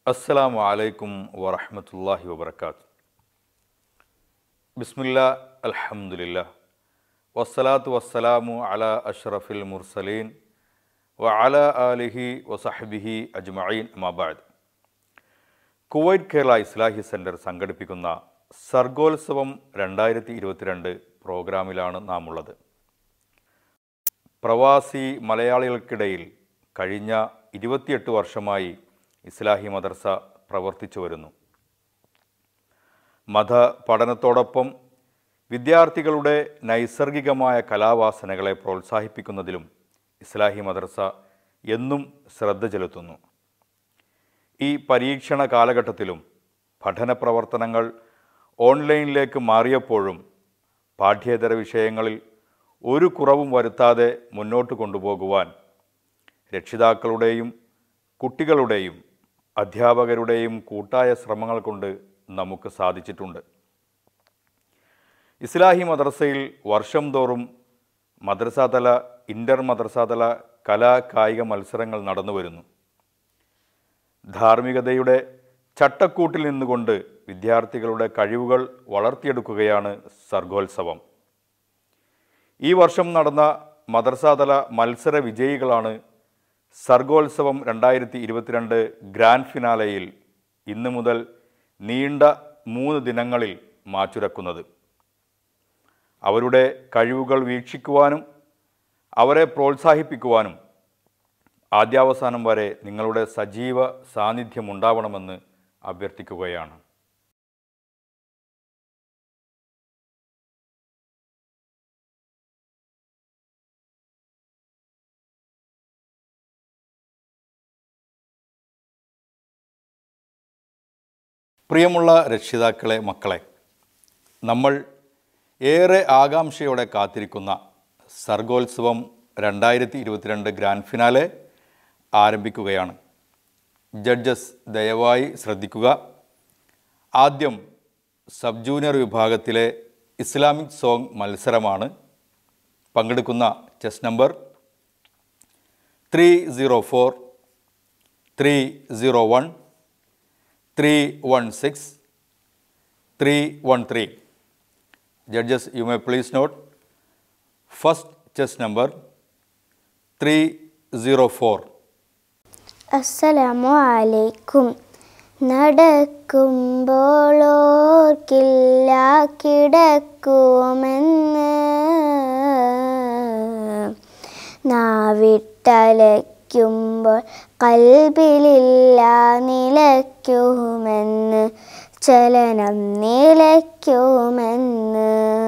അസ്സലാമു അലൈക്കും വറഹ്മത്തുള്ളാഹി വബറകാതുഹു. ബിസ്മില്ലാ അൽഹംദുലില്ലാ വസ്സലാത്തു വസ്സലാമു അലാ അഷ്റഫിൽ മുർസലീൻ വഅലാ ആലിഹി വസഹ്ബിഹി അജ്മഈൻ അമ്മാ ബഅദ്. കുവൈറ്റ് കേരള ഇസ്ലാഹി സെൻറ്റർ സംഘടിപ്പിക്കുന്ന സർഗോത്സവം 2022 പ്രോഗ്രാമിലാണ് നാം ഉള്ളത്. പ്രവാസി മലയാളികൾക്കിടയിൽ കഴിഞ്ഞ 28 വർഷമായി ഇസ്ലാഹി മദർസ പ്രവർത്തിച്ചു വരുന്നു. മത പഠനത്തോടൊപ്പം വിദ്യാർത്ഥികളുടെ നൈസർഗികമായ കലാവാസനകളെ പ്രോത്സാഹിപ്പിക്കുന്നതിലും ഇസ്ലാഹി മദർസ എന്നും ശ്രദ്ധ ചെലുത്തുന്നു. ഈ പരീക്ഷണ കാലഘട്ടത്തിലും പഠന പ്രവർത്തനങ്ങൾ ഓൺലൈനിലേക്ക് മാറിയപ്പോഴും പാഠ്യേതര വിഷയങ്ങളിൽ ഒരു കുറവും വരുത്താതെ മുന്നോട്ട് കൊണ്ടുപോകുവാൻ രക്ഷിതാക്കളുടെയും കുട്ടികളുടെയും അധ്യാപകരുടെയും കൂട്ടായ ശ്രമങ്ങൾ കൊണ്ട് നമുക്ക് സാധിച്ചിട്ടുണ്ട്. ഇസ്ലാഹി മദ്രസയിൽ വർഷം തോറും മദ്രസാതല, ഇൻ്റർ മദ്രസാതല കലാ കായിക മത്സരങ്ങൾ നടന്നു വരുന്നു. ധാർമ്മികതയുടെ ചട്ടക്കൂട്ടിൽ നിന്നുകൊണ്ട് വിദ്യാർത്ഥികളുടെ കഴിവുകൾ വളർത്തിയെടുക്കുകയാണ് സർഗോത്സവം. ഈ വർഷം നടന്ന മദ്രസാതല മത്സര വിജയികളാണ് സർഗോത്സവം 2022 ഗ്രാൻഡ് ഫിനാലയിൽ ഇന്നു മുതൽ നീണ്ട 3 ദിനങ്ങളിൽ മാറ്റുരക്കുന്നത്. അവരുടെ കഴിവുകൾ വീക്ഷിക്കുവാനും അവരെ പ്രോത്സാഹിപ്പിക്കുവാനും ആദ്യാവസാനം വരെ നിങ്ങളുടെ സജീവ സാന്നിധ്യം ഉണ്ടാവണമെന്ന് അഭ്യർത്ഥിക്കുകയാണ്. പ്രിയമുള്ള രക്ഷിതാക്കളെ, മക്കളെ, നമ്മൾ ഏറെ ആകാംക്ഷയോടെ കാത്തിരിക്കുന്ന സർഗോത്സവം 2022 ഗ്രാൻഡ് ഫിനാലെ ആരംഭിക്കുകയാണ്. ജഡ്ജസ് ദയവായി ശ്രദ്ധിക്കുക. ആദ്യം സബ് ജൂനിയർ വിഭാഗത്തിലെ ഇസ്ലാമിക് സോങ് മത്സരമാണ്. പങ്കെടുക്കുന്ന chest number 304, 301, 316, 313. Judges, you may please note. First chess number 304. അസ്സലാമു അലൈക്കും. നടക്കുമ്പോൾ ഓർക്കില്ല കിടക്കുമെന്ന്, നാവിട്ടലയ്ക്കുമ്പോൾ കൽബിലില്ല നിലയ്ക്കുമെന്ന്, ചലനം നിലയ്ക്കുമെന്ന്,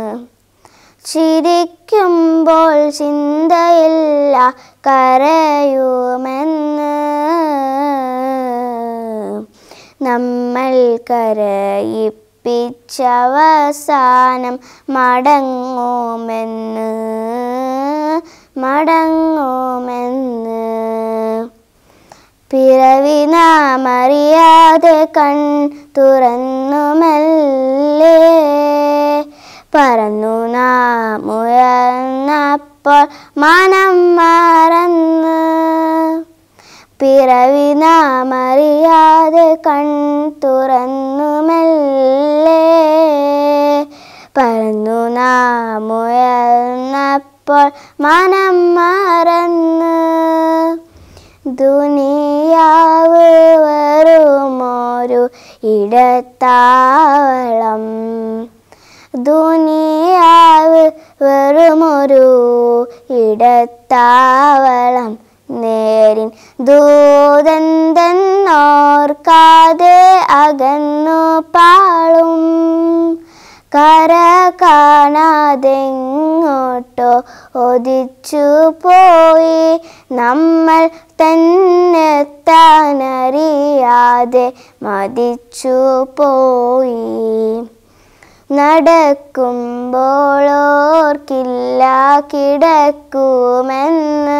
ചിരിക്കുമ്പോൾ ചിന്തയില്ല കരയുമെന്ന്, നമ്മൾ കരയിപ്പിച്ചവസാനം മടങ്ങുമെന്ന്, മടങ്ങുമെന്ന്. പിറവി നാമറിയാതെ കൺ തുറന്നുമല്ലേ പറന്നു നാം ഉയർന്നപ്പോൾ മനം മറന്ന്. പിറവി നാമറിയാതെ കൺ തുറന്നുമല്ലേ പറന്നു നാം ഉയർന്നപ്പോൾ മനം മറന്ന്. ദുനിയാവ് വെറുമൊരു ഇടത്താവളം, ദുനിയാവ് വെറുമൊരു ഇടത്താവളം, നേരിൻ ദൂതന്തെന്നോർക്കാതെ അകന്നു പാളും. കര കാണാതെങ്ങോട്ടോ ഒതിച്ചു പോയി, നമ്മൾ തന്നെത്താനറിയാതെ മതിച്ചു പോയി. നടക്കുമ്പോൾ ഓർക്കില്ല കിടക്കുമെന്ന്,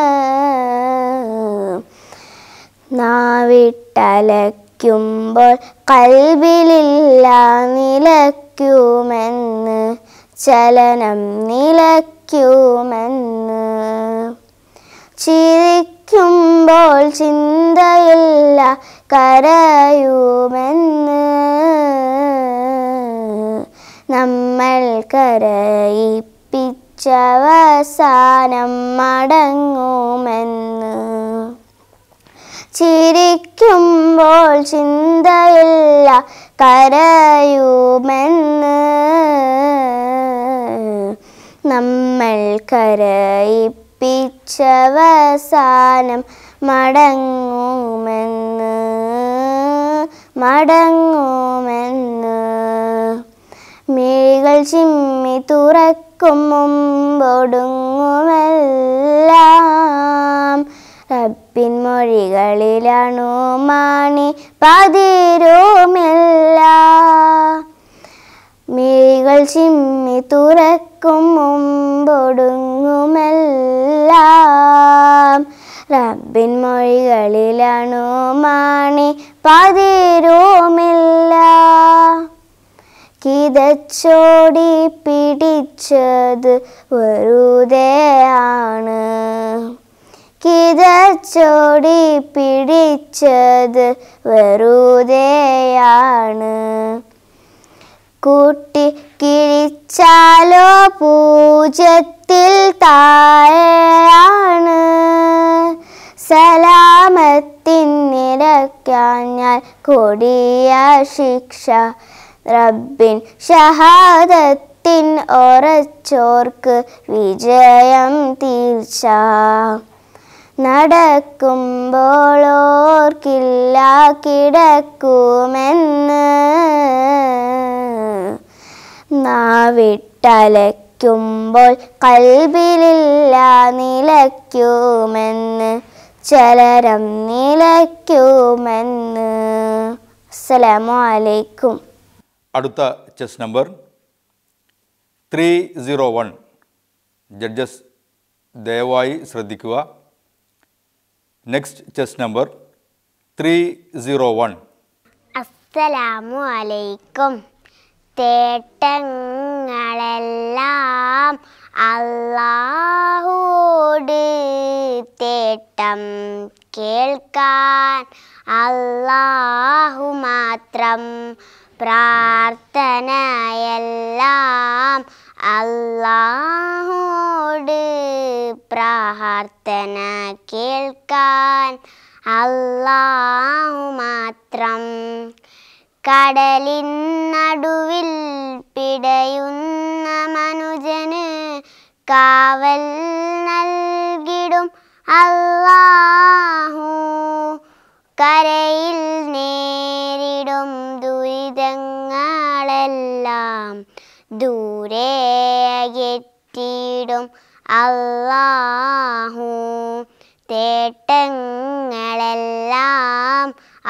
നാവിട്ടലയ്ക്കുമ്പോൾ കൽബിലില്ല നിലയ്ക്കുമെന്ന്, ചലനം നിലയ്ക്കുമെന്ന്, ചിരിക്കുമ്പോൾ ചിന്തയില്ല കരയുമെന്ന് നമ്മൾ കരയിപ്പിച്ചവസാനം മടങ്ങുമെന്ന്. ചിരിക്കുമ്പോൾ ചിന്തയില്ല കരയുമെന്ന് നമ്മൾ കരയിപ്പിച്ചവസാനം മടങ്ങുമെന്ന്. മിഴികൾ ചിമ്മി തുറക്കും മുമ്പൊടുങ്ങുമെല്ലാം റബ്ബിൻ മൊഴികളിലാണു മാണി പതിരുമില്ല. മിഴികൾ ചിമ്മി തുറക്കും മുമ്പൊടുങ്ങുമെല്ലാം റബ്ബിൻ മൊഴികളിലാണു മാണി പതിരുമില്ല. കിതച്ചോടി പിടിച്ചത് വെറുതെയാണ്. കിതച്ചോടി പിടിച്ചത് വെറുതെയാണ്. കൂട്ടി കിഴിച്ചാലോ പൂജ്യത്തിൽ താഴെയാണ്. സലാമത്തിനിരക്കാഞ്ഞാൽ കൊടിയ ശിക്ഷ. റബ്ബിൻ ഷഹാദത്തിൻ ഉറച്ചോർക്ക് വിജയം തീർച്ച. നടക്കുമ്പോൾ ഓർക്കില്ല കിടക്കുമെന്ന്. നാവിട്ടലയ്ക്കുമ്പോൾ കൽബിലില്ല നിലയ്ക്കുമെന്ന്. ചലരം നിലയ്ക്കുമെന്ന്. അസ്സലാമു അലൈക്കും. അടുത്ത ചെസ് നമ്പർ 301. ജഡ്ജസ് ദയവായി ശ്രദ്ധിക്കുക. Next chest number 301. അസ്സലാമു അലൈക്കും. തേട്ടങ്ങളെല്ലാം അല്ലാഹുവോട്, തേട്ടം കേൾക്കാൻ അല്ലാഹു മാത്രം. പ്രാർത്ഥനയെല്ലാം അല്ലാഹുവോട്, പ്രാർത്ഥന കേൾക്കാൻ അല്ലാഹു മാത്രം. കടലിൻ നടുവിൽ പിടയുന്ന മനുജന് കാവൽ നൽകിടും അല്ലാഹു. കരയിൽ നേരിടും ദുരിതങ്ങളെല്ലാം ദൂരെ അകറ്റിടും അല്ലാഹു. തേട്ടങ്ങളെല്ലാം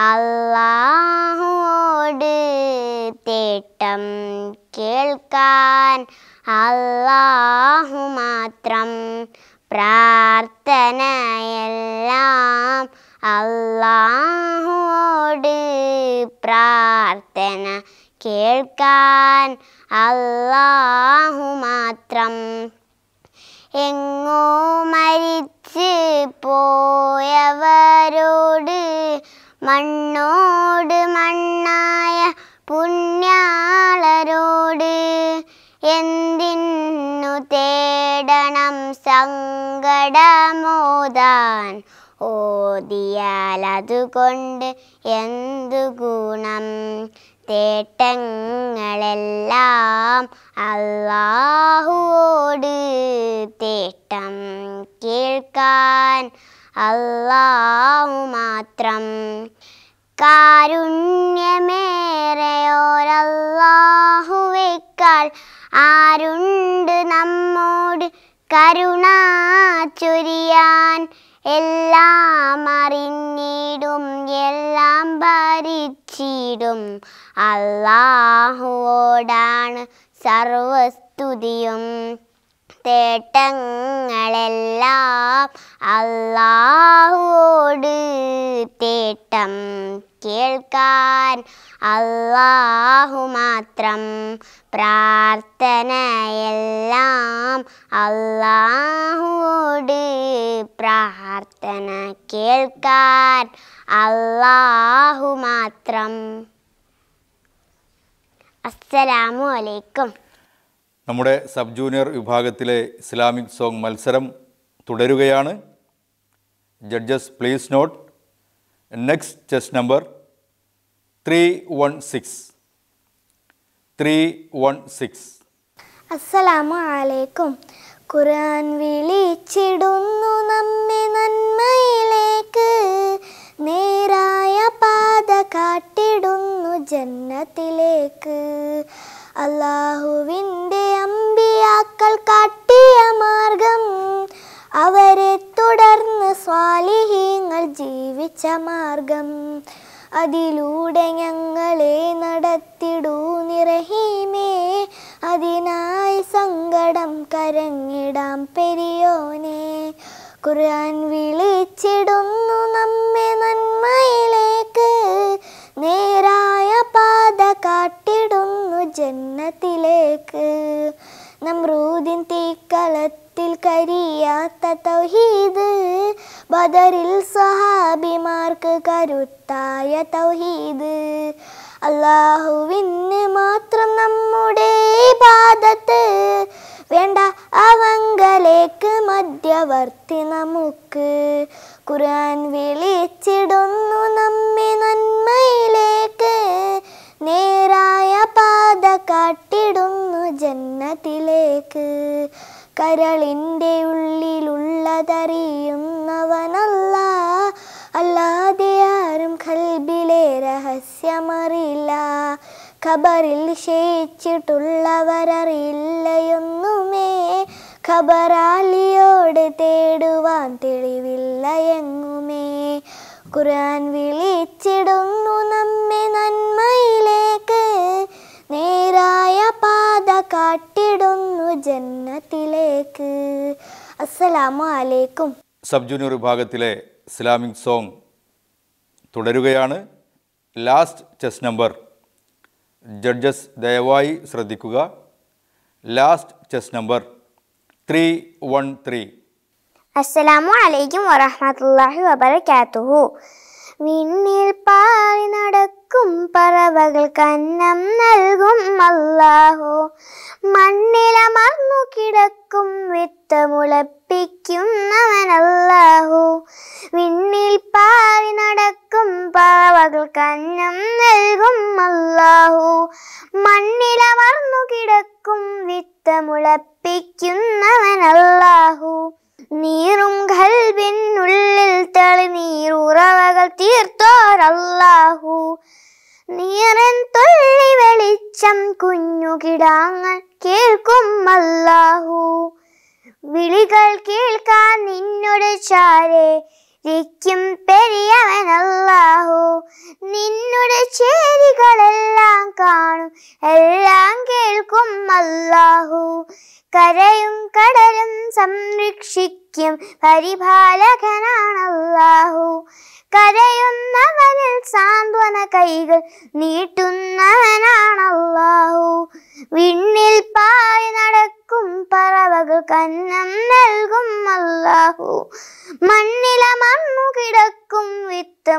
അല്ലാഹുവോട്, തേട്ടം കേൾക്കാൻ അല്ലാഹു മാത്രം. പ്രാർത്ഥനയെല്ലാം അല്ലാഹുവോട്, പ്രാർത്ഥന കേൾക്കാൻ അല്ലാഹു മാത്രം. എങ്ങോ മരിച്ച് പോയവരോട്, മണ്ണോട് മണ്ണായ പുണ്യാളരോട് എന്തിനു തേടണം സങ്കടമോദാൻ. ഓതിയാൽ അതുകൊണ്ട് എന്തു ഗുണം. തേട്ടങ്ങളെല്ലാം അല്ലാഹുവോട്, തേട്ടം കേൾക്കാൻ അല്ലാഹു മാത്രം. കാരുണ്യമേറെയോരല്ലാഹുവേക്കാൾ ആരുണ്ട് നമ്മോട് കരുണ ചൊരിയാൻ. എല്ലാം അറിഞ്ഞിടും എല്ലാം ഭരിച്ചിടും അല്ലാഹുവോടാണ് സർവസ്തുതിയും. തേട്ടങ്ങളെല്ലാം അല്ലാഹുവോട്, തേട്ടം കേൾക്കാൻ അല്ലാഹു മാത്രം. പ്രാർത്ഥനയെല്ലാം അല്ലാഹുവോട്, പ്രാർത്ഥന കേൾക്കാൻ അല്ലാഹു മാത്രം. അസ്സലാമു അലൈക്കും. നമ്മുടെ സബ് ജൂനിയർ വിഭാഗത്തിലെ ഇസ്ലാമിക് സോങ് മത്സരം തുടരുകയാണ്. Judges please note next chest number 316. 316. അസ്സലാമു അലൈക്കും. ഖുർആൻ വിളിച്ചിടുന്നു നമ്മെ നന്മയിലേക്ക്, നേരായ പാത കാട്ടിടുന്നു ജന്നത്തിലേക്ക്. അല്ലാഹുവിൻ്റെ അമ്പിയാക്കൾ കാട്ടിയ മാർഗം, അവരെ തുടർന്ന് സ്വാലിഹീങ്ങൾ ജീവിച്ച മാർഗം. അതിലൂടെ ഞങ്ങളെ നടത്തിടൂ നിറഹീമേ, അതിനായി സങ്കടം കരഞ്ഞിടാം പെരിയോനെ. ഖുർആൻ വിളിച്ചിടുന്നു നമ്മെ നന്മയിലേക്ക്, നേരായ പാത കാട്ടിടുന്നു ജന്നത്തിലേക്ക്. നമ്രൂദിൻ തീക്കളത്തിൽ കരിയാത്ത തൗഹീദ്, ബദറിൽ സ്വഹാബിമാർക്ക് കരുത്തായ തൗഹീദ്. അല്ലാഹുവിന് മാത്രം നമ്മുടെ ഇബാദത്ത്, വേണ്ട അവങ്കലേക്ക് മധ്യവർത്തി നമുക്ക്. ഖുർആൻ വിളിച്ചിടുന്നു നമ്മെ നന്മയിലേക്ക്, നേരായ പാത കാട്ടിടുന്നു ജന്നത്തിലേക്ക്. കരളിൻ്റെ ഉള്ളിലുള്ളതറിയുന്നവനല്ല, അല്ലാതെ ആരും ഖൽബിലെ രഹസ്യമറിയില്ല. ഖബറിൽ ശയിച്ചിട്ടുള്ളവരറിയില്ലയൊന്നുമേ, ഖബറാലിയോട് തേടുവാൻ തെളിവില്ല എങ്ങുമേ. ഖുർആൻ വിളിച്ചിടുന്നു നമ്മെ നന്മയിലേക്ക്, നേരായ പാത കാട്ടിടുന്നു ജന്നത്തിലേക്ക്. അസ്സലാമു അലൈക്കും. സബ് ജൂനിയർ വിഭാഗത്തിലെ ഇസ്ലാമിക് സോങ് തുടരുകയാണ്. Last chest number. ജഡ്ജസ് ദയവായി ശ്രദ്ധിക്കുക. Last chest number 313. അസ്സലാമു അലൈക്കും വറഹ്മത്തുള്ളാഹി വബറകാതുഹു. വിണ്ണിൽ പാറി നടക്കും പറവകൾക്ക് അന്നം നൽകും അല്ലാഹു, മണ്ണിലമർന്നു കിടക്കും വിത്ത് മുളപ്പിക്കുന്നവനല്ലാഹു. വിണ്ണിൽ പാറി നടക്കും പറവകൾക്ക് അന്നം നൽകും അല്ലാഹു, മണ്ണിലമർന്നു കിടക്കും വിത്ത് മുളപ്പിക്കുന്നവനല്ലാഹു. നീറും ഖൽബിനുള്ളിൽ തെളിനീറുറവകൾ തീർത്തോരല്ലാഹു, നീറൻ തുള്ളി വെളിച്ചം കുഞ്ഞു കിടാങ്ങൾ കേൾക്കും അല്ലാഹു. വിളികൾ കേൾക്കാൻ നിന്നോട് ചാരെ രിക്കും പെരിയവനല്ലാഹു, നിന്നോട് ചേരികളെല്ലാം കാണും എല്ലാം കേൾക്കും അല്ലാഹു. കരയും കടലും സംരക്ഷിക്കും പരിപാലകനാണല്ലാഹു, കരയുന്നവനിൽ സാന്ത്വന കൈകൾ നീട്ടുന്നവനാണല്ലാഹു. വിണ്ണിൽ പാറി നടക്കും പറവകൾക്ക് അന്നം നൽകും അല്ലാഹു, മണ്ണിലമർന്നു കിടക്കും വിത്ത്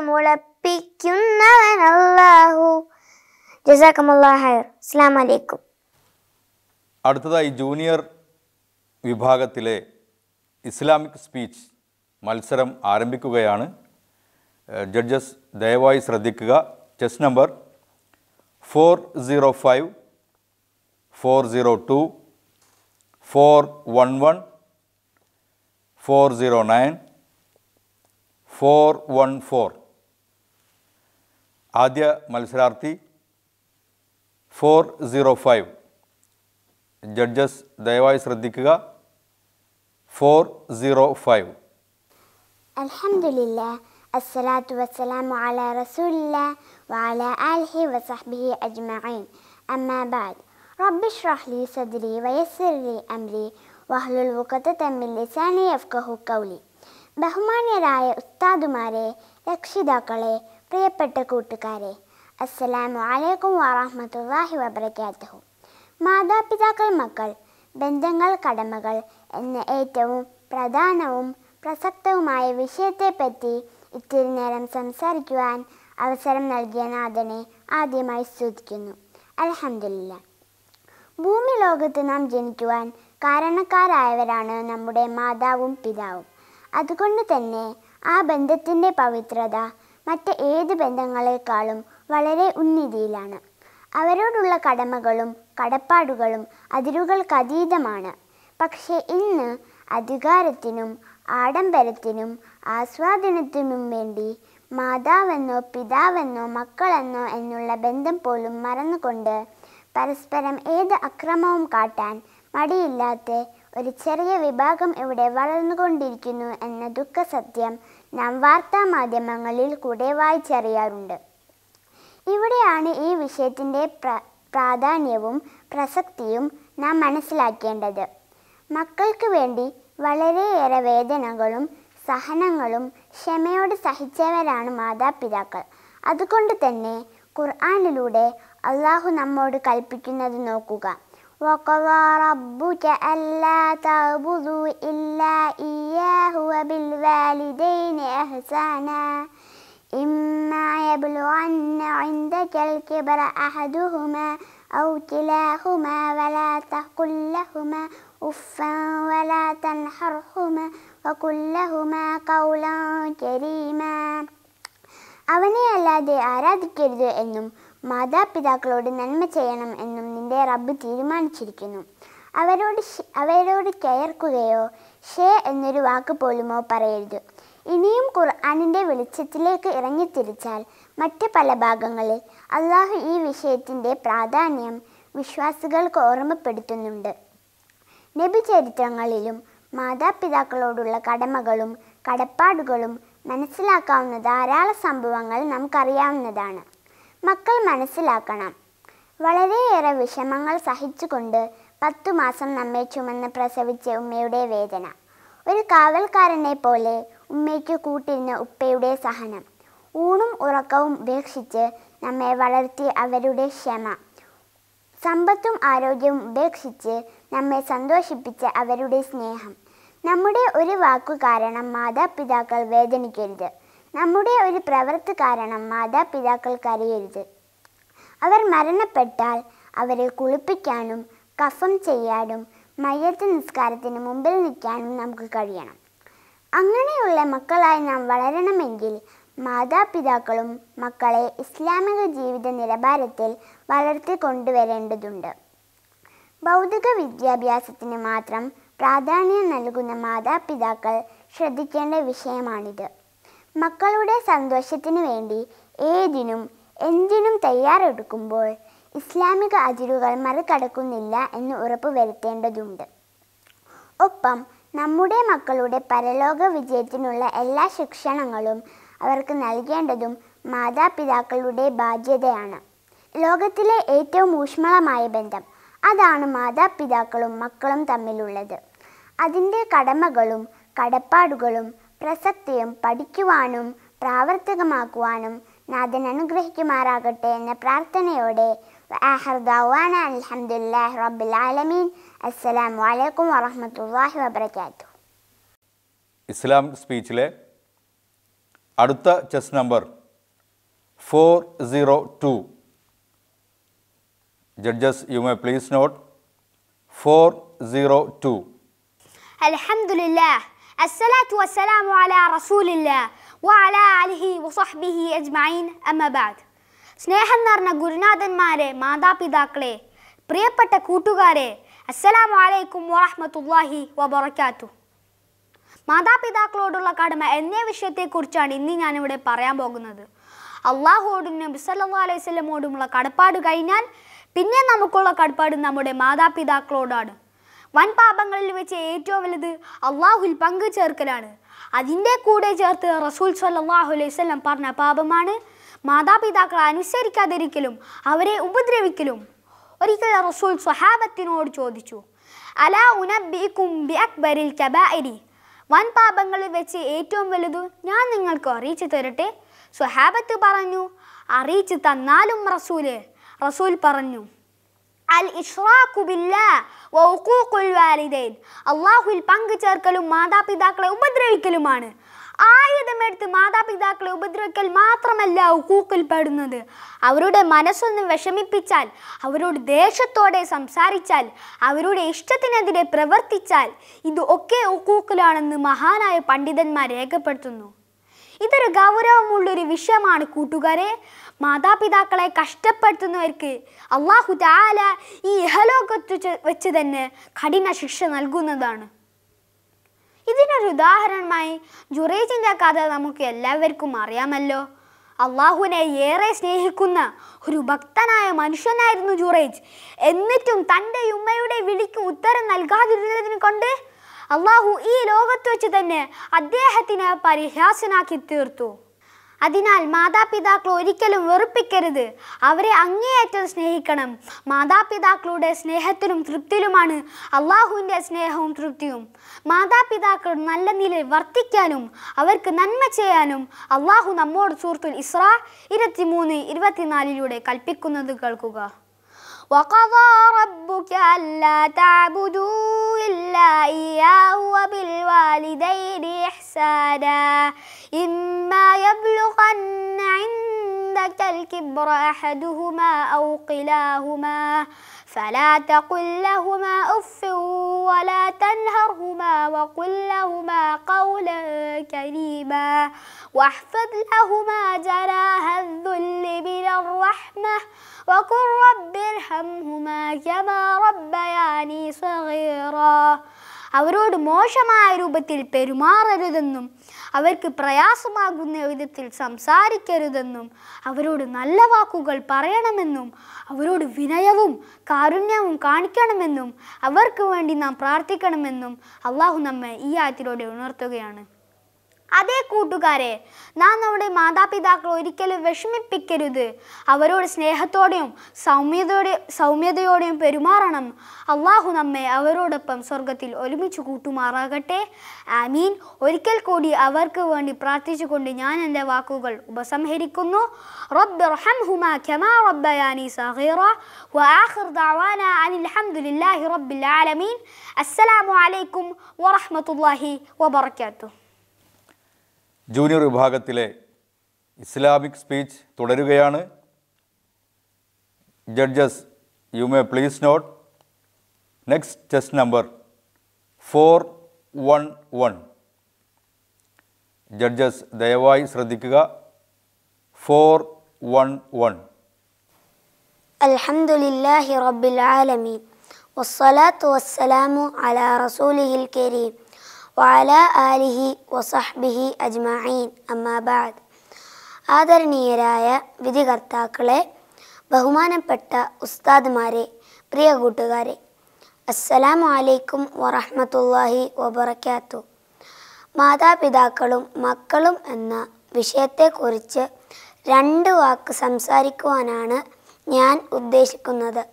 മുളപ്പിക്കുന്നവനല്ലാഹു. ജസാക്കമുല്ലാഹു ഖൈർ. അസ്സലാമു അലൈക്കും. അടുത്തതായി ജൂനിയർ വിഭാഗത്തിലെ ഇസ്ലാമിക് സ്പീച്ച് മത്സരം ആരംഭിക്കുകയാണ്. ജഡ്ജസ് ദയവായി ശ്രദ്ധിക്കുക. Chest number 405, 402, 411, 409, 414. ആദ്യ മത്സരാർത്ഥി 405. ജഡ്ജസ് ദയവായി ശ്രദ്ധിക്കുക. 405. അൽഹംദുലില്ലാഹ്, അസ്സലാത്തു വസ്സലാമു അലാ റസൂലില്ലാഹ് വഅലാ ആലിഹി വസഹ്ബിഹി അജ്മഈൻ. അമ്മാ ബഅദ്. റബ്ബി ഇശ്റഹ് ലി സദ്രി വയസ്സിർ ലി അംരി വഹ്ലുൽ ഉഖ്ദതം മിൻ ലിസാനി യഫ്ഖഹു ഖൗലി. ബഹുമാന്യരായ ഉസ്താദുമാരെ, രക്ഷിതാക്കളെ, പ്രിയപ്പെട്ട കൂട്ടുകാരെ, അസ്സലാമു അലൈക്കും വറഹ്മത്തുള്ളാഹി വബറകാതുഹു. മാതാപിതാക്കൾ, മക്കൾ, ബന്ധങ്ങൾ, കടമകൾ എന്ന ഏറ്റവും പ്രധാനവും പ്രസക്തവുമായ വിഷയത്തെപ്പറ്റി ഇത്തിരി നേരം സംസാരിക്കുവാൻ അവസരം നൽകിയ നാഥനെ ആദ്യമായി സ്തുതിക്കുന്നു. അൽഹംദുലില്ലാഹ്. ഭൂമി ലോകത്ത് നാം ജനിക്കുവാൻ കാരണക്കാരായവരാണ് നമ്മുടെ മാതാവും പിതാവും. അതുകൊണ്ട് തന്നെ ആ ബന്ധത്തിൻ്റെ പവിത്രത മറ്റ് ഏത് ബന്ധങ്ങളെക്കാളും വളരെ ഉന്നതിയിലാണ്. അവരോടുള്ള കടമകളും കടപ്പാടുകളും അതിരുകൾക്കതീതമാണ്. പക്ഷേ ഇന്ന് അധികാരത്തിനും ആഡംബരത്തിനും ആസ്വാദനത്തിനും വേണ്ടി മാതാവെന്നോ പിതാവെന്നോ മക്കളെന്നോ എന്നുള്ള ബന്ധം പോലും മറന്നുകൊണ്ട് പരസ്പരം ഏത് അക്രമവും കാട്ടാൻ മടിയില്ലാത്ത ഒരു ചെറിയ വിഭാഗം ഇവിടെ വളർന്നുകൊണ്ടിരിക്കുന്നു എന്ന ദുഃഖസത്യം നാം വാർത്താമാധ്യമങ്ങളിൽ കൂടെ വായിച്ചറിയാറുണ്ട്. ഇവിടെയാണ് ഈ വിഷയത്തിൻ്റെ പ്രാധാന്യവും പ്രസക്തിയും നാം മനസ്സിലാക്കേണ്ടത്. മക്കൾക്ക് വേണ്ടി വളരെയേറെ വേദനകളും സഹനങ്ങളും ക്ഷമയോട് സഹിച്ചവരാണ് മാതാപിതാക്കൾ. അതുകൊണ്ട് തന്നെ ഖുർആനിലൂടെ അള്ളാഹു നമ്മോട് കൽപ്പിക്കുന്നത് നോക്കുക. وَقَضَى رَبُّكَ أَلَّا تَعْبُدُوا إِلَّا إِيَّاهُ وَبِالْوَالِدَيْنِ إِحْسَانًا إِمَّا يَبْلُغَنَّ عِندَكَ الْكِبَرَ أَحَدُهُمَا أَوْ كِلَاهُمَا وَلَا تَقُل لَّهُمَا أُفٍّ وَلَا تَنْهَرْهُمَا وَقُل لَّهُمَا قَوْلًا كَرِيمًا. അവനെ അല്ലാതെ ആരാധിക്കരുത് എന്നും മാതാപിതാക്കളോട് നന്മ ചെയ്യണം എന്നും നിന്റെ റബ്ബ് തീരുമാനിച്ചിരിക്കുന്നു. അവരോട് കയർക്കുകയോ ഷേ എന്നൊരു വാക്ക് പോലുമോ പറയരുത്. ഇനിയും ഖുർആനിൻ്റെ വെളിച്ചത്തിലേക്ക് ഇറങ്ങിത്തിരിച്ചാൽ മറ്റ് പല ഭാഗങ്ങളിൽ അള്ളാഹു ഈ വിഷയത്തിൻ്റെ പ്രാധാന്യം വിശ്വാസികൾക്ക് ഓർമ്മപ്പെടുത്തുന്നുണ്ട്. നബി ചരിത്രങ്ങളിലും മാതാപിതാക്കളോടുള്ള കടമകളും കടപ്പാടുകളും മനസ്സിലാക്കാവുന്ന ധാരാളം സംഭവങ്ങൾ നമുക്കറിയാവുന്നതാണ്. മക്കൾ മനസ്സിലാക്കണം, വളരെയേറെ വിഷമങ്ങൾ സഹിച്ചുകൊണ്ട് 10 മാസം നമ്മെ ചുമന്ന് പ്രസവിച്ച ഉമ്മയുടെ വേദന, ഒരു കാവൽക്കാരനെ പോലെ ഉമ്മയ്ക്ക് കൂട്ടിരുന്ന ഉപ്പയുടെ സഹനം, ഊണും ഉറക്കവും ഉപേക്ഷിച്ച് നമ്മെ വളർത്തി അവരുടെ ക്ഷമ, സമ്പത്തും ആരോഗ്യവും ഉപേക്ഷിച്ച് നമ്മെ സന്തോഷിപ്പിച്ച അവരുടെ സ്നേഹം. നമ്മുടെ ഒരു വാക്കു കാരണം മാതാപിതാക്കൾ വേദനിക്കരുത്. നമ്മുടെ ഒരു പ്രവൃത്തി കാരണം മാതാപിതാക്കൾ കരയരുത്. അവർ മരണപ്പെട്ടാൽ അവരെ കുളിപ്പിക്കാനും കഫം ചെയ്യാനും മയ്യത്ത് നിസ്കാരത്തിന് മുമ്പിൽ നിൽക്കാനും നമുക്ക് കഴിയണം. അങ്ങനെയുള്ള മക്കളായി നാം വളരണമെങ്കിൽ മാതാപിതാക്കളും മക്കളെ ഇസ്ലാമിക ജീവിത നിലവാരത്തിൽ വളർത്തി കൊണ്ടുവരേണ്ടതുണ്ട്. ഭൗതിക വിദ്യാഭ്യാസത്തിന് മാത്രം പ്രാധാന്യം നൽകുന്ന മാതാപിതാക്കൾ ശ്രദ്ധിക്കേണ്ട വിഷയമാണിത്. മക്കളുടെ സന്തോഷത്തിനു വേണ്ടി ഏതിനും എന്തിനും തയ്യാറെടുക്കുമ്പോൾ ഇസ്ലാമിക അതിരുകൾ മറികടക്കുന്നില്ല എന്ന് ഉറപ്പുവരുത്തേണ്ടതുണ്ട്. ഒപ്പം നമ്മുടെ മക്കളുടെ പരലോക വിജയത്തിനുള്ള എല്ലാ ശിക്ഷണങ്ങളും അവർക്ക് നൽകേണ്ടതും മാതാപിതാക്കളുടെ ബാധ്യതയാണ്. ലോകത്തിലെ ഏറ്റവും ഊഷ്മളമായ ബന്ധം അതാണ് മാതാപിതാക്കളും മക്കളും തമ്മിലുള്ളത്. അതിൻ്റെ കടമകളും കടപ്പാടുകളും പ്രസക്തിയും പഠിക്കുവാനും പ്രാവർത്തികമാക്കുവാനും നാഥൻ അനുഗ്രഹിക്കുമാറാകട്ടെ എന്ന പ്രാർത്ഥനയോടെ അൽഹംദുലില്ലാഹി റബ്ബിൽ ആലമീൻ. അസ്സലാമു അലൈക്കും വറഹ്മത്തുള്ളാഹി വബറകാതുഹു. ഇസ്ലാമിക് സ്പീച്ചിലെ അടുത്ത chest number 402. Judges, you may please note. 402. അൽഹംദുലില്ലാഹ്, അസ്സലാത്തു വസ്സലാമു അലാ റസൂലില്ലാഹ് വഅലാ ആലിഹി വസഹ്ബിഹി അജ്മഈൻ, അമ്മാ ബഅദ്. സ്നേഹം നിറഞ്ഞ ഗുരുനാഥന്മാരെ, മാതാപിതാക്കളെ, പ്രിയപ്പെട്ട കൂട്ടുകാരെ, അസ്സലാമു അലൈക്കും വറഹ്മത്തുള്ളാഹി വബറകാതുഹു. മാതാപിതാക്കളോടുള്ള കടമ എന്ന വിഷയത്തെക്കുറിച്ചാണ് ഇന്ന് ഞാനിവിടെ പറയാൻ പോകുന്നത്. അള്ളാഹുവോടും നബി സല്ലല്ലാഹു അലൈഹി വസല്ലമയോടുമുള്ള കടപ്പാട് കഴിഞ്ഞാൽ പിന്നെ നമുക്കുള്ള കടപ്പാട് നമ്മുടെ മാതാപിതാക്കളോടാണ്. വൻ പാപങ്ങളിൽ വെച്ച് ഏറ്റവും വലുത് അള്ളാഹുവിൽ പങ്കു ചേർക്കലാണ്. അതിൻ്റെ കൂടെ ചേർത്ത് റസൂൽ സല്ലല്ലാഹു അലൈഹി വസല്ലം പറഞ്ഞ പാപമാണ് മാതാപിതാക്കളെ അനുസരിക്കാതിരിക്കലും അവരെ ഉപദ്രവിക്കലും. ഒരിക്കൽ റസൂൽ സ്വഹാബത്തിനോട് ചോദിച്ചു, അലാ ഉനബ്ബിഉകും ബിഅക്ബരിൽ കബാഇരി, വൻ പാപങ്ങളിൽ വെച്ച് ഏറ്റവും വലുത് ഞാൻ നിങ്ങൾക്ക് അറിയിച്ചു തരട്ടെ? സ്വഹാബത്ത് പറഞ്ഞു, അറിയിച്ചു തന്നാലും റസൂൽ പറഞ്ഞു, അൽ ഇഷ്റാഖു ബില്ലാഹ് വ ഉഖൂഖുൽ വാലിദൈൻ, അല്ലാഹുവിൽ പങ്കു ചേർക്കലും മാതാപിതാക്കളെ ഉപദ്രവിക്കലുമാണ്. ആയുധമെടുത്ത് മാതാപിതാക്കളെ ഉപദ്രവിക്കൽ മാത്രമല്ല ഉഖൂഖിൽ പെടുന്നത്. അവരുടെ മനസ്സൊന്ന് വിഷമിപ്പിച്ചാൽ, അവരോട് ദേഷ്യത്തോടെ സംസാരിച്ചാൽ, അവരുടെ ഇഷ്ടത്തിനെതിരെ പ്രവർത്തിച്ചാൽ ഇത് ഒക്കെ ഉഖൂഖിലാണെന്ന് മഹാനായ പണ്ഡിതന്മാർ രേഖപ്പെടുത്തുന്നു. ഇതൊരു ഗൗരവമുള്ളൊരു വിഷയമാണ് കൂട്ടുകാരെ. മാതാപിതാക്കളെ കഷ്ടപ്പെടുത്തുന്നവർക്ക് അല്ലാഹു തആല ഈ ഇഹലോകത്ത് വെച്ച് തന്നെ കഠിന ശിക്ഷ നൽകുന്നതാണ്. ഇതിനൊരു ഉദാഹരണമായി ജുറൈജിൻ്റെ കഥ നമുക്ക് എല്ലാവർക്കും അറിയാമല്ലോ. അള്ളാഹുവിനെ ഏറെ സ്നേഹിക്കുന്ന ഒരു ഭക്തനായ മനുഷ്യനായിരുന്നു ജുറൈജ്. എന്നിട്ടും തൻ്റെ ഉമ്മയുടെ വിളിക്ക് ഉത്തരം നൽകാതിരുന്നതിനെ കൊണ്ട് അള്ളാഹു ഈ ലോകത്ത് വെച്ച് തന്നെ അദ്ദേഹത്തിനെ പരിഹാസ്യനാക്കി തീർത്തു. അതിനാൽ മാതാപിതാക്കൾ ഒരിക്കലും വെറുപ്പിക്കരുത്, അവരെ അങ്ങേയറ്റം സ്നേഹിക്കണം. മാതാപിതാക്കളുടെ സ്നേഹത്തിലും തൃപ്തിയിലുമാണ് അള്ളാഹുവിൻ്റെ സ്നേഹവും തൃപ്തിയും. മാതാപിതാക്കൾ നല്ല നിലയിൽ വർത്തിക്കാനും അവർക്ക് നന്മ ചെയ്യാനും അള്ളാഹു നമ്മോട് സൂറത്തുൽ ഇസ്രാ 23-24 കൽപ്പിക്കുന്നത് കേൾക്കുക. وقضى ربك ألا تعبدوا إلا إياه وبالوالدين إحسانا إما يبلغن عندك الكبر أحدهما أو كلاهما فلا تقل لهما أف ولا تنهرهما وقل لهما قولا كريما واحفظ لهما جناح الذل من الرحمة وقل رب ارحمهما كما ربياني صغيرا. അവരോട് മോശമായ രൂപത്തിൽ പെരുമാറരുതെന്നും അവർക്ക് പ്രയാസമാകുന്ന വിധത്തിൽ സംസാരിക്കരുതെന്നും അവരോട് നല്ല വാക്കുകൾ പറയണമെന്നും അവരോട് വിനയവും കാരുണ്യവും കാണിക്കണമെന്നും അവർക്ക് വേണ്ടി നാം പ്രാർത്ഥിക്കണമെന്നും അള്ളാഹു നമ്മെ ഈ ആയത്തിലൂടെ ഉണർത്തുകയാണ്. അതേ കൂട്ടുകാരെ, നാം നമ്മുടെ മാതാപിതാക്കളെ ഒരിക്കലും വിഷമിപ്പിക്കരുത്. അവരോട് സ്നേഹത്തോടെയും സൗമ്യതയോടെയും പെരുമാറണം. അള്ളാഹു നമ്മെ അവരോടൊപ്പം സ്വർഗത്തിൽ ഒരുമിച്ച് കൂട്ടുമാറാകട്ടെ. ആമീൻ. ഒരിക്കൽ കൂടി അവർക്ക് വേണ്ടി പ്രാർത്ഥിച്ചുകൊണ്ട് ഞാൻ എൻ്റെ വാക്കുകൾ ഉപസംഹരിക്കുന്നു. റബ്ബിർഹംഹുമാ കമാ റബ്ബയാനി സഗീറ വആഖിർ ദഅവാനാ അനിൽ ഹംദുലില്ലാഹി റബ്ബിൽ ആലമീൻ. അസ്സലാമു അലൈക്കും വറഹ്മത്തുള്ളാഹി വബറകാതുഹു. ജൂനിയർ വിഭാഗത്തിലെ ഇസ്ലാമിക് സ്പീച്ച് തുടരുകയാണ്. Judges, you may please note next test number 411. Judges ദയവായി ശ്രദ്ധിക്കുക. 411. അൽഹംദുലില്ലാഹി റബ്ബിൽ ആലമീൻ വസ്സലാത്തു വസ്സലാമു അലാ റസൂലിഹിൽ കരീം വഅലാ ആലിഹി വസഹ്ബിഹി അജ്മഈൻ. അമ്മാ ബഅദ്. ആദരണീയരായ വിധികർത്താക്കളെ, ബഹുമാനപ്പെട്ട ഉസ്താദുമാരെ, പ്രിയ കൂട്ടുകാരെ, അസ്സലാമു അലൈക്കും വറഹ്മത്തുള്ളാഹി വബറകാതുഹു. മാതാപിതാക്കളും മക്കളും എന്ന വിഷയത്തെക്കുറിച്ച് 2 വാക്ക് സംസാരിക്കുവാനാണ് ഞാൻ ഉദ്ദേശിക്കുന്നത്.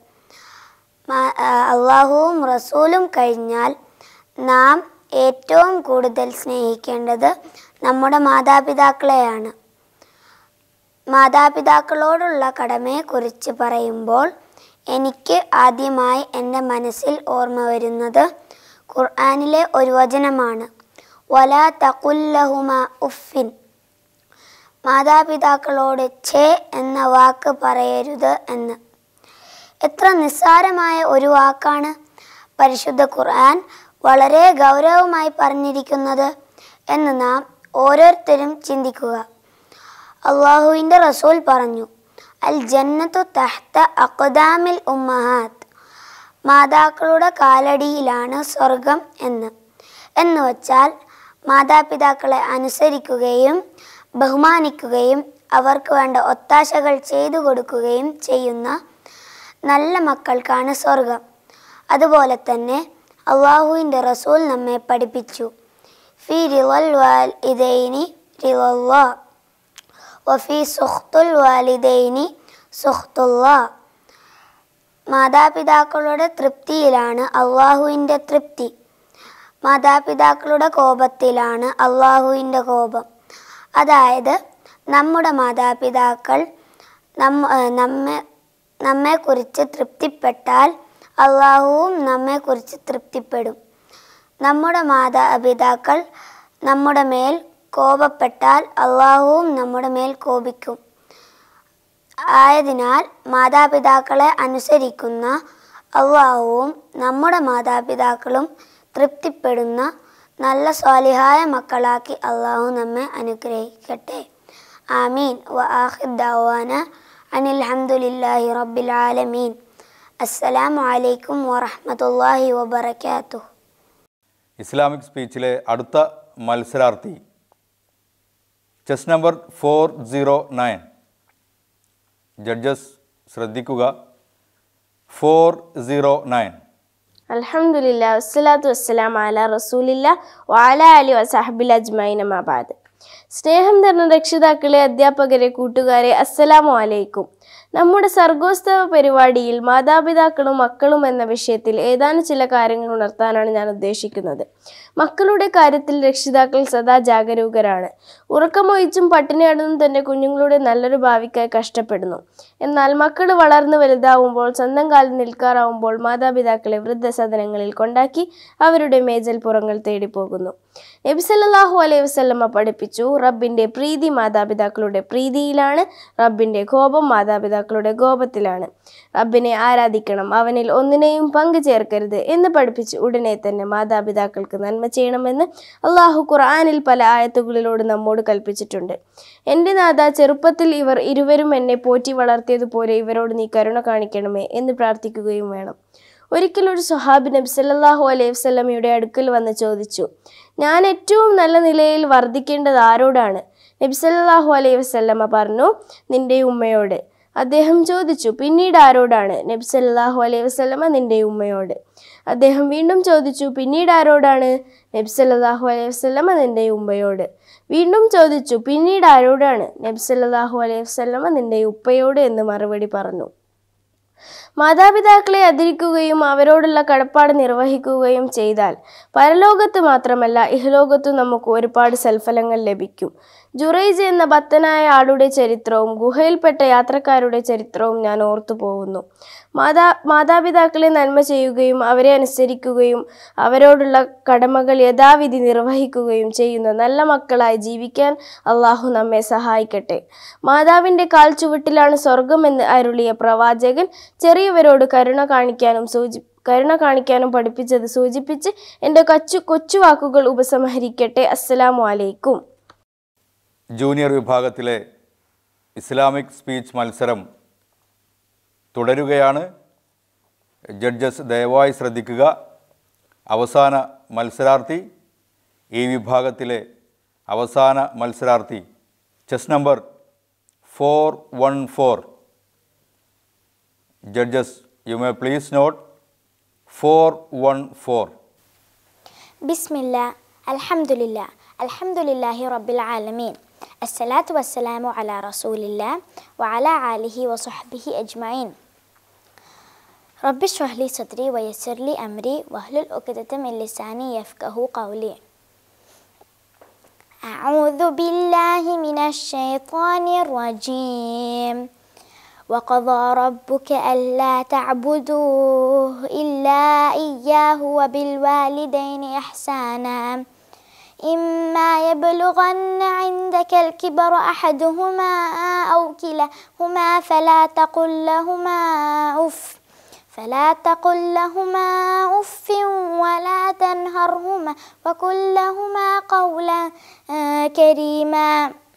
അള്ളാഹുവും റസൂലും കഴിഞ്ഞാൽ നാം ഏറ്റവും കൂടുതൽ സ്നേഹിക്കേണ്ടത് നമ്മുടെ മാതാപിതാക്കളെയാണ്. മാതാപിതാക്കളോടുള്ള കടമയെക്കുറിച്ച് പറയുമ്പോൾ എനിക്ക് ആദ്യമായി എൻ്റെ മനസ്സിൽ ഓർമ്മ വരുന്നത് ഖുർആനിലെ ഒരു വചനമാണ്, വലാ തഖുൽ ലഹുമാ ഉഫിൻ. മാതാപിതാക്കളോട് ഛേ എന്ന വാക്ക് പറയരുത് എന്ന്. എത്ര നിസ്സാരമായ ഒരു വാക്കാണ് പരിശുദ്ധ ഖുർആൻ വളരെ ഗൗരവമായി പറഞ്ഞിരിക്കുന്നത് എന്ന് നാം ഓരോരുത്തരും ചിന്തിക്കുക. അള്ളാഹുവിൻ്റെ റസൂൽ പറഞ്ഞു, അൽ ജന്നത്തു തഹ്ത അഖ്ദാമിൽ ഉമ്മഹാത്ത്. മാതാക്കളുടെ കാലടിയിലാണ് സ്വർഗം എന്ന് വച്ചാൽ മാതാപിതാക്കളെ അനുസരിക്കുകയും ബഹുമാനിക്കുകയും അവർക്ക് വേണ്ട ഒത്താശകൾ ചെയ്തു കൊടുക്കുകയും ചെയ്യുന്ന നല്ല മക്കൾക്കാണ് സ്വർഗം. അതുപോലെ തന്നെ അള്ളാഹുവിൻ്റെ റസൂൽ നമ്മെ പഠിപ്പിച്ചു, ഫി റിളൽ വാലിദൈനി റിളല്ലാഹ് വഫി സുഖ്തുൽ വാലിദൈനി സുഖ്തുല്ലാഹ്. മാതാപിതാക്കളുടെ തൃപ്തിയിലാണ് അള്ളാഹുവിൻ്റെ തൃപ്തി, മാതാപിതാക്കളുടെ കോപത്തിലാണ് അള്ളാഹുവിൻ്റെ കോപം. അതായത് നമ്മുടെ മാതാപിതാക്കൾ നമ്മെക്കുറിച്ച് തൃപ്തിപ്പെട്ടാൽ അള്ളാഹുവും നമ്മെക്കുറിച്ച് തൃപ്തിപ്പെടും. നമ്മുടെ മാതാപിതാക്കൾ നമ്മുടെ മേൽ കോപപ്പെട്ടാൽ അള്ളാഹുവും നമ്മുടെ മേൽ കോപിക്കും. ആയതിനാൽ മാതാപിതാക്കളെ അനുസരിക്കുന്ന അള്ളാഹുവും നമ്മുടെ മാതാപിതാക്കളും തൃപ്തിപ്പെടുന്ന നല്ല സ്വാലിഹായ മക്കളാക്കി അള്ളാഹു നമ്മെ അനുഗ്രഹിക്കട്ടെ. ആമീൻ. വആഖിർ ദഅവാന അനിൽ ഹംദുലില്ലാഹി റബ്ബിൽ ആലമീൻ. അസ്സലാമു അലൈക്കും വറഹ്മത്തുള്ളാഹി വബറകാതുഹു. ഇസ്ലാമിക് സ്പീച്ചിലെ അടുത്ത മത്സരാർത്ഥി ചെസ് നമ്പർ 409. ജഡ്ജസ് ശ്രദ്ധിക്കുക. 409. അൽഹംദുലില്ലാ വസ്സലാത്തു വസ്സലാം അലാ റസൂലില്ലാ വഅലാ അലിഹി വസഹ്ബിൽ അജ്മഈൻ അമ്മാ ബഅദ്. സ്നേഹം നിറഞ്ഞ രക്ഷിതാക്കളെ, അധ്യാപകരെ, കൂട്ടുകാരെ, അസ്സലാമു അലൈക്കും. നമ്മുടെ സർഗോത്സവ പരിപാടിയിൽ മാതാപിതാക്കളും മക്കളും എന്ന വിഷയത്തിൽ ഏതാനും ചില കാര്യങ്ങൾ ഉണർത്താനാണ് ഞാൻ ഉദ്ദേശിക്കുന്നത്. മക്കളുടെ കാര്യത്തിൽ രക്ഷിതാക്കൾ സദാ ജാഗരൂകരാണ്. ഉറക്കമൊഴിച്ചും പട്ടിണിയാടുന്നും തൻ്റെ കുഞ്ഞുങ്ങളുടെ നല്ലൊരു ഭാവിക്കായി കഷ്ടപ്പെടുന്നു. എന്നാൽ മക്കൾ വളർന്നു വലുതാവുമ്പോൾ, സ്വന്തം കാലിൽ നിൽക്കാറാവുമ്പോൾ മാതാപിതാക്കളെ വൃദ്ധസദനങ്ങളിൽ കൊണ്ടാക്കി അവരുടെ മേജൽ പുറങ്ങൾ തേടിപ്പോകുന്നു. നബി സല്ലല്ലാഹു അലൈഹി വസല്ലമ പഠിപ്പിച്ചു, റബ്ബിൻ്റെ പ്രീതി മാതാപിതാക്കളുടെ പ്രീതിയിലാണ്, റബ്ബിൻ്റെ കോപം മാതാപിതാക്കളുടെ കോപത്തിലാണ്. റബ്ബിനെ ആരാധിക്കണം, അവനിൽ ഒന്നിനെയും പങ്കു ചേർക്കരുത് എന്ന് പഠിപ്പിച്ച് ഉടനെ തന്നെ മാതാപിതാക്കൾക്ക് നന്മ ചെയ്യണമെന്ന് അള്ളാഹു ഖുർആനിൽ പല ആയത്തുകളിലൂടെ നമ്മോട് കൽപ്പിച്ചിട്ടുണ്ട്. എൻ്റെ നാഥ, ചെറുപ്പത്തിൽ ഇവർ ഇരുവരും എന്നെ പോറ്റി വളർത്തിയതുപോലെ ഇവരോട് നീ കരുണ കാണിക്കണമേ എന്ന് പ്രാർത്ഥിക്കുകയും വേണം. ഒരിക്കൽ ഒരു സ്വഹാബി നബി സല്ലല്ലാഹു അലൈഹി വസല്ലമയുടെ അടുക്കൽ വന്ന് ചോദിച്ചു, ഞാൻ ഏറ്റവും നല്ല നിലയിൽ വർദ്ധിക്കേണ്ടത് ആരോടാണ്? നബി സല്ലല്ലാഹു അലൈഹി വസല്ലമ പറഞ്ഞു, നിന്റെ ഉമ്മയോട്. അദ്ദേഹം ചോദിച്ചു, പിന്നീട് ആരോടാണ്? നബി സല്ലല്ലാഹു അലൈഹി വസല്ലമ, നിന്റെ ഉമ്മയോട്. അദ്ദേഹം വീണ്ടും ചോദിച്ചു, പിന്നീട് ആരോടാണ്? നബി സല്ലല്ലാഹു അലൈഹി വസല്ലമ, നിന്റെ ഉമ്മയോട്. വീണ്ടും ചോദിച്ചു, പിന്നീട് ആരോടാണ്? നബി സല്ലല്ലാഹു അലൈഹി വസല്ലമ, നിന്റെ ഉപ്പയോട് എന്ന് മറുപടി പറഞ്ഞു. മാതാപിതാക്കളെ ആദരിക്കുകയും അവരോടുള്ള കടപ്പാട് നിർവഹിക്കുകയും ചെയ്താൽ പരലോകത്ത് മാത്രമല്ല ഇഹലോകത്തും നമുക്ക് ഒരുപാട് സൽഫലങ്ങൾ ലഭിക്കും. ജുറൈജ് എന്ന ഭക്തനായ ആളുടെ ചരിത്രവും ഗുഹയിൽപ്പെട്ട യാത്രക്കാരുടെ ചരിത്രവും ഞാൻ ഓർത്തു പോകുന്നു. മാതാപിതാക്കളെ നന്മ ചെയ്യുകയും അവരെ അനുസരിക്കുകയും അവരോടുള്ള കടമകൾ യഥാവിധി നിർവഹിക്കുകയും ചെയ്യുന്ന നല്ല മക്കളായി ജീവിക്കാൻ അള്ളാഹു നമ്മെ സഹായിക്കട്ടെ. മാതാവിൻ്റെ കാൽ ചുവട്ടിലാണ് സ്വർഗമെന്ന് അരുളിയ പ്രവാചകൻ ചെറിയവരോട് കരുണ കാണിക്കാനും പഠിപ്പിച്ചത് സൂചിപ്പിച്ച് എൻ്റെ കൊച്ചു വാക്കുകൾ ഉപസംഹരിക്കട്ടെ. അസ്സലാമു അലൈക്കും. ജൂനിയർ വിഭാഗത്തിലെ ഇസ്ലാമിക് സ്പീച്ച് മത്സരം തുടരുകയാണ്. ജഡ്ജസ് ദയവായി ശ്രദ്ധിക്കുക. അവസാന മത്സരാർത്ഥി, ഈ വിഭാഗത്തിലെ അവസാന മത്സരാർത്ഥി chest number 414. Judges, you may please note 414. ബിസ്മില്ലാ, അൽഹംദുലില്ലാ, അൽഹംദുലില്ലാഹി റബ്ബിൽ ആലമീൻ. അസ്സലാത്തു വസ്സലാമു അലാ റസൂലില്ലാ വഅലാ ആലിഹി വസഹ്ബിഹി അജ്മഈൻ. റബ്ബി ഇശ്റഹ് ലി സദ്രി വയസ്സിർ ലി അംരി വഹ്ലുൽ ഉഖ്ദത മിൻ ലിസാനി യഫ്ഖഹു ഖൗലി. അഊദു ബില്ലാഹി മിനശ് ശൈത്വാനിർ റജീം. وقضى ربك ألا تعبدوا إلا إياه وبالوالدين إحسانا إما يبلغن عندك الكبر أحدهما أو كلاهما فلا تقل لهما أف ولا تنهرهما وقل لهما قولا كريما.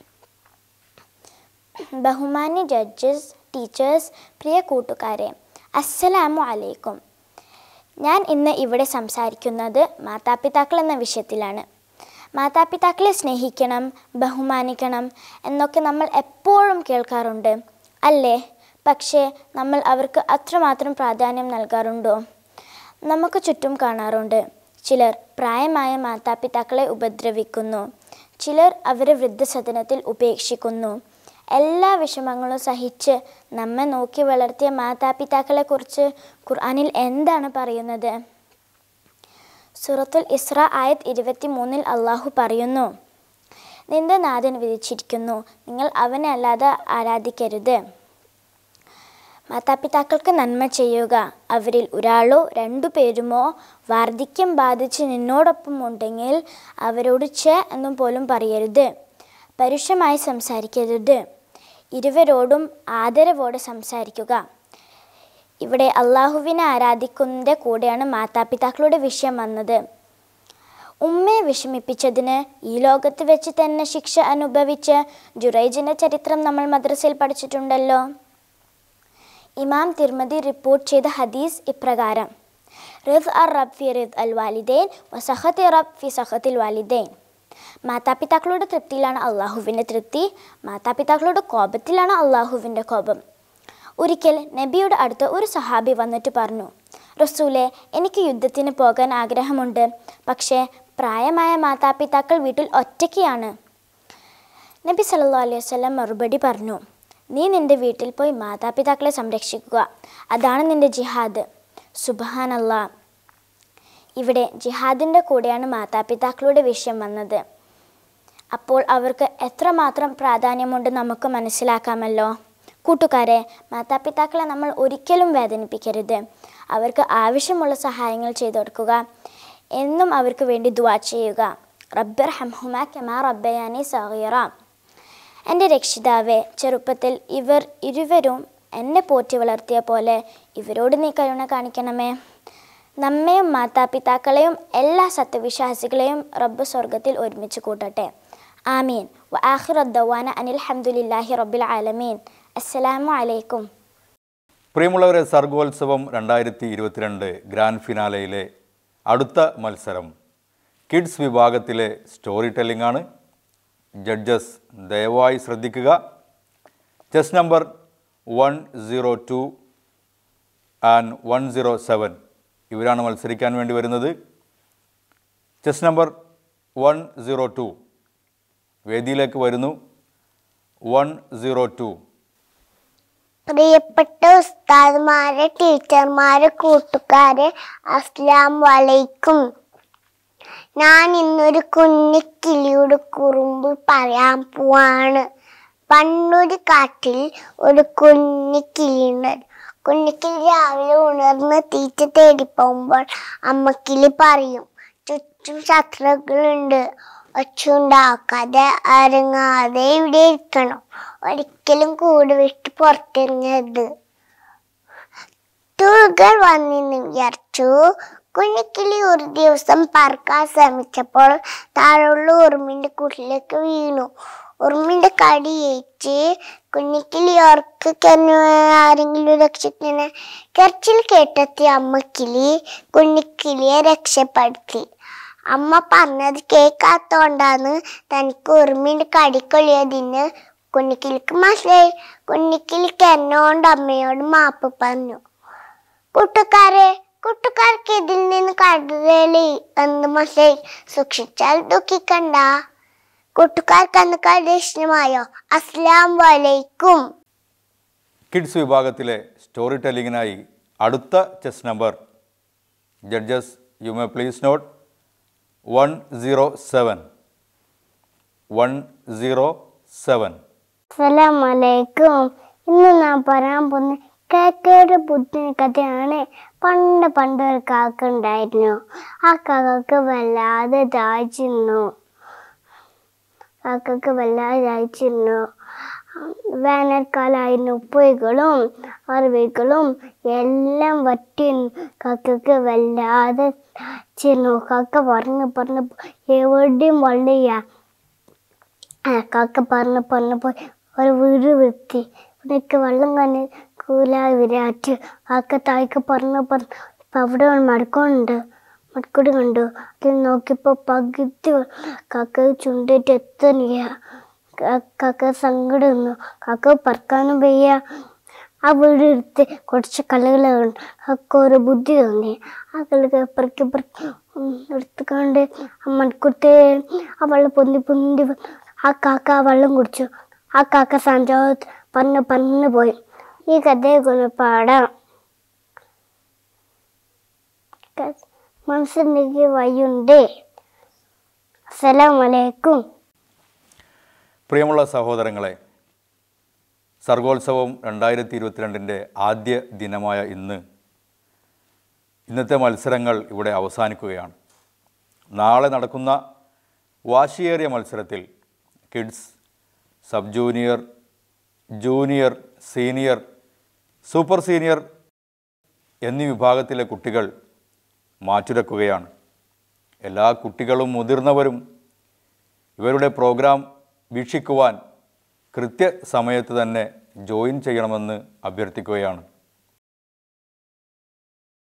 ബഹുമാന്യ ജഡ്ജസ്, ടീച്ചേഴ്സ്, പ്രിയ കൂട്ടുകാരെ, അസ്സലാമു അലൈക്കും. ഞാൻ ഇന്ന് ഇവിടെ സംസാരിക്കുന്നത് മാതാപിതാക്കൾ എന്ന വിഷയത്തിലാണ്. മാതാപിതാക്കളെ സ്നേഹിക്കണം, ബഹുമാനിക്കണം എന്നൊക്കെ നമ്മൾ എപ്പോഴും കേൾക്കാറുണ്ട് അല്ലേ? പക്ഷേ നമ്മൾ അവർക്ക് അത്രമാത്രം പ്രാധാന്യം നൽകാറുണ്ടോ? നമുക്ക് ചുറ്റും കാണാറുണ്ട്, ചിലർ പ്രായമായ മാതാപിതാക്കളെ ഉപദ്രവിക്കുന്നു, ചിലർ അവരെ വൃദ്ധസദനത്തിൽ ഉപേക്ഷിക്കുന്നു. എല്ലാ വിഷമങ്ങളും സഹിച്ച് നമ്മെ നോക്കി വളർത്തിയ മാതാപിതാക്കളെക്കുറിച്ച് ഖുർആനിൽ എന്താണ് പറയുന്നത്? സൂറത്തുൽ ഇസ്ര ആയത് 23 അള്ളാഹു പറയുന്നു, നിന്റെ നാഥൻ വിധിച്ചിരിക്കുന്നു, നിങ്ങൾ അവനെ അല്ലാതെ ആരാധിക്കരുത്. മാതാപിതാക്കൾക്ക് നന്മ ചെയ്യുക. അവരിൽ ഒരാളോ 2 പേരുമോ വാർദ്ധക്യം ബാധിച്ച് നിന്നോടൊപ്പം ഉണ്ടെങ്കിൽ അവരോട് ഛേ എന്നും പോലും പറയരുത്. പരുഷമായി സംസാരിക്കരുത്. ഇരുവരോടും ആദരവോടെ സംസാരിക്കുക. ഇവിടെ അള്ളാഹുവിനെ ആരാധിക്കുന്നതിൻ്റെ കൂടെയാണ് മാതാപിതാക്കളുടെ വിഷയം വന്നത്. ഉമ്മയെ വിഷമിപ്പിച്ചതിന് ഈ ലോകത്ത് വെച്ച് തന്നെ ശിക്ഷ അനുഭവിച്ച ജുറൈജിൻ്റെ ചരിത്രം നമ്മൾ മദ്രസയിൽ പഠിച്ചിട്ടുണ്ടല്ലോ. ഇമാം തിർമദി റിപ്പോർട്ട് ചെയ്ത ഹദീസ് ഇപ്രകാരം: റിദ് അർ റബ് ഫി റിദ് അൽ വാലിദൈൻ വസഖത്തി റബ് ഫി സഖത്തിൽ വാലിദൈൻ. മാതാപിതാക്കളുടെ തൃപ്തിയിലാണ് അള്ളാഹുവിൻ്റെ തൃപ്തി, മാതാപിതാക്കളുടെ കോപത്തിലാണ് അള്ളാഹുവിൻ്റെ കോപം. ഒരിക്കൽ നബിയുടെ അടുത്ത് ഒരു സഹാബി വന്നിട്ട് പറഞ്ഞു, റസൂലെ, എനിക്ക് യുദ്ധത്തിന് പോകാൻ ആഗ്രഹമുണ്ട്, പക്ഷേ പ്രായമായ മാതാപിതാക്കൾ വീട്ടിൽ ഒറ്റയ്ക്കാണ്. നബി സല്ലല്ലാഹു അലൈഹി വസല്ലം മറുപടി പറഞ്ഞു, നീ നിൻ്റെ വീട്ടിൽ പോയി മാതാപിതാക്കളെ സംരക്ഷിക്കുക, അതാണ് നിൻ്റെ ജിഹാദ്. സുബ്ഹാനല്ലാഹ്. ഇവിടെ ജിഹാദിൻ്റെ കൂടെയാണ് മാതാപിതാക്കളുടെ വിഷയം വന്നത്. അപ്പോൾ അവർക്ക് എത്രമാത്രം പ്രാധാന്യമുണ്ട് നമുക്ക് മനസ്സിലാക്കാമല്ലോ. കൂട്ടുകാരെ, മാതാപിതാക്കളെ നമ്മൾ ഒരിക്കലും വേദനിപ്പിക്കരുത്. അവർക്ക് ആവശ്യമുള്ള സഹായങ്ങൾ ചെയ്തു കൊടുക്കുക. എന്നും അവർക്ക് വേണ്ടി ദുആ ചെയ്യുക. റബ്ബിർഹംഹുമാ കമാ റബ്ബയാനി സഗീറ. എൻ്റെ രക്ഷിതാവേ, ചെറുപ്പത്തിൽ ഇവർ ഇരുവരും എന്നെ പോറ്റി വളർത്തിയ പോലെ ഇവരോട് നീ കരുണ കാണിക്കണമേ. നമ്മയും മാതാപിതാക്കളെയും എല്ലാ സത്യവിശ്വാസികളെയും റബ്ബ് സ്വർഗത്തിൽ ഒരുമിച്ച് കൂട്ടട്ടെ. ആമീൻ. വ ആഖിറു ദഅ്വാന അനിൽ ഹംദുലില്ലാഹി റബ്ബിൽ ആലമീൻ. അസ്സലാമു അലൈക്കും. പ്രിയമുള്ളവരെ, സർഗോത്സവം 2022 ഗ്രാൻഡ് ഫിനാലയിലെ അടുത്ത മത്സരം കിഡ്സ് വിഭാഗത്തിലെ സ്റ്റോറി ടെല്ലിംഗ് ആണ്. ജഡ്ജസ് ദയവായി ശ്രദ്ധിക്കുക. ചെസ് നമ്പർ 102 ആൻഡ് 107 ഇവരാണ് മത്സരിക്കാൻ വേണ്ടി വരുന്നത്. ചെസ് നമ്പർ 102 വേദിയിലേക്ക് വരുന്നു. 102. പ്രിയപ്പെട്ട ഉസ്താദ്മാരെ, ടീച്ചർമാരെ, കൂട്ടുകാരെ, അസ്സലാമു അലൈക്കും. ഞാൻ ഇന്നൊരു കുഞ്ഞിക്കിളിയുടെ കുറുമ്പ് പറയാൻ പോവാണ്. പണ്ടൊരു കാട്ടിൽ ഒരു കുഞ്ഞിക്കിളിയുണ്ട്. കുഞ്ഞിക്കിളി രാവിലെ ഉണർന്ന് തീറ്റ തേടി പോകുമ്പോൾ അമ്മക്കിളി പറയും, ചുറ്റും ശത്രുക്കളുണ്ട്, ഒച്ചുണ്ടാക്കാതെ അരങ്ങാതെ ഇവിടെ ഇരിക്കണം, ഒരിക്കലും കൂട് വിട്ട് പുറത്തിറങ്ങരുത്. തുകൾ വന്നിന്ന് വിചാരിച്ചു. കുഞ്ഞിക്കിളി ഒരു ദിവസം പറക്കാൻ ശ്രമിച്ചപ്പോൾ താഴെയുള്ള ഉറുമ്പിന്റെ കൂട്ടിലേക്ക് വീണു. ഉറുമ്പിന്റെ കടി ഏറ്റ് കുഞ്ഞിക്കിളി ആരെങ്കിലും രക്ഷിക്കണേ. കരച്ചിൽ കേട്ടെത്തിയ അമ്മക്കിളി കുഞ്ഞിക്കിളിയെ രക്ഷപ്പെടുത്തി. അമ്മ പറഞ്ഞത് കേൾക്കാത്തോണ്ടാന്ന് തനിക്ക് ഉറുമ്പിന്റെ കടിക്കൊള്ളിയതിന് കുഞ്ഞിക്കിളിക്ക് മനസ്സിലായി. കുഞ്ഞിക്കിളിക്ക് എന്നോണ്ട് അമ്മയോട് മാപ്പ് പറഞ്ഞു. കൂട്ടുകാർക്ക് ഇതിൽ നിന്ന് കടലി എന്ന് മനസ്സിലായി. സൂക്ഷിച്ചാൽ ദുഃഖിക്കണ്ട. കൂട്ടുകാർക്ക് അന്ന് കഥ ഇഷ്ടമായോ? അസ്സലാമു അലൈക്കും. കിഡ്സ് വിഭാഗത്തിലെ സ്റ്റോറി ടെല്ലിങ്ങിനായി അടുത്ത chest number judges you may please note 107. 107. അസ്സലാമു അലൈക്കും. ഇന്ന് ഞാൻ പറയാൻ പോകുന്ന കാക്കയുടെ ബുദ്ധിന് കഥയാണ്. പണ്ട് ഒരു കാക്ക ഉണ്ടായിരുന്നു. ആ കാക്കക്ക് വല്ലാതെ ദാഹിച്ചിരുന്നു. വേനൽക്കാലായിരുന്നു. ഉപ്പുകളും അരുവികളും എല്ലാം വറ്റി കാക്കക്ക് വല്ലാതെ ദാഹിച്ചിരുന്നു. കാക്ക പറഞ്ഞു എവിടെയും വള്ളിയ. കാക്ക പറഞ്ഞു പോയി ഒരു വീട് വൃത്തി ഇവിടേക്ക് വെള്ളം കണ്ട് കൂലായി വിരാറ്റ്. കാക്ക തായ്ക്ക് പറഞ്ഞു അവിടെ മടക്കൂട് കണ്ടു. അതിൽ നോക്കിയപ്പോൾ പകുതി കാക്ക ചുണ്ടിട്ട് എത്തുന്നില്ല. കാക്ക സങ്കടം വന്നു. കാക്ക പറക്കാനും വയ്യ. ആ വീട് എടുത്ത് കുറച്ച് കല്ലുകൾ കാക്ക ഒരു ബുദ്ധി തോന്നി. ആ കല്ലുകൾ പെറുക്കി എടുത്തുകൊണ്ട് ആ മടക്കൂട്ട് ആ വെള്ളം പൊന്തി ആ കാക്ക ആ വെള്ളം കുടിച്ചു. ആ കാക്ക സന്തോഷ പറഞ്ഞു പോയി. ഈ കഥയെ പാടാം. മനസ്സിലേക്ക് വഴിയുണ്ട്. അസ്സലാമു അലൈക്കും. പ്രിയമുള്ള സഹോദരങ്ങളെ, സർഗോത്സവം 2022 ആദ്യ ദിനമായ ഇന്നത്തെ മത്സരങ്ങൾ ഇവിടെ അവസാനിക്കുകയാണ്. നാളെ നടക്കുന്ന വാശിയേറിയ മത്സരത്തിൽ kids, sub junior, junior, senior, super senior എന്നീ വിഭാഗത്തിലെ കുട്ടികൾ മാറ്റുരക്കുകയാണ്. എല്ലാ കുട്ടികളും മുതിർന്നവരും ഇവരുടെ പ്രോഗ്രാം വീക്ഷിക്കുവാൻ കൃത്യസമയത്ത് തന്നെ ജോയിൻ ചെയ്യണമെന്ന് അഭ്യർത്ഥിക്കുകയാണ്.